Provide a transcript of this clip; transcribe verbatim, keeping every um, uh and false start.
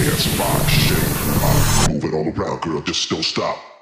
dance, rock, shake, rock, move it all around, girl, just don't stop.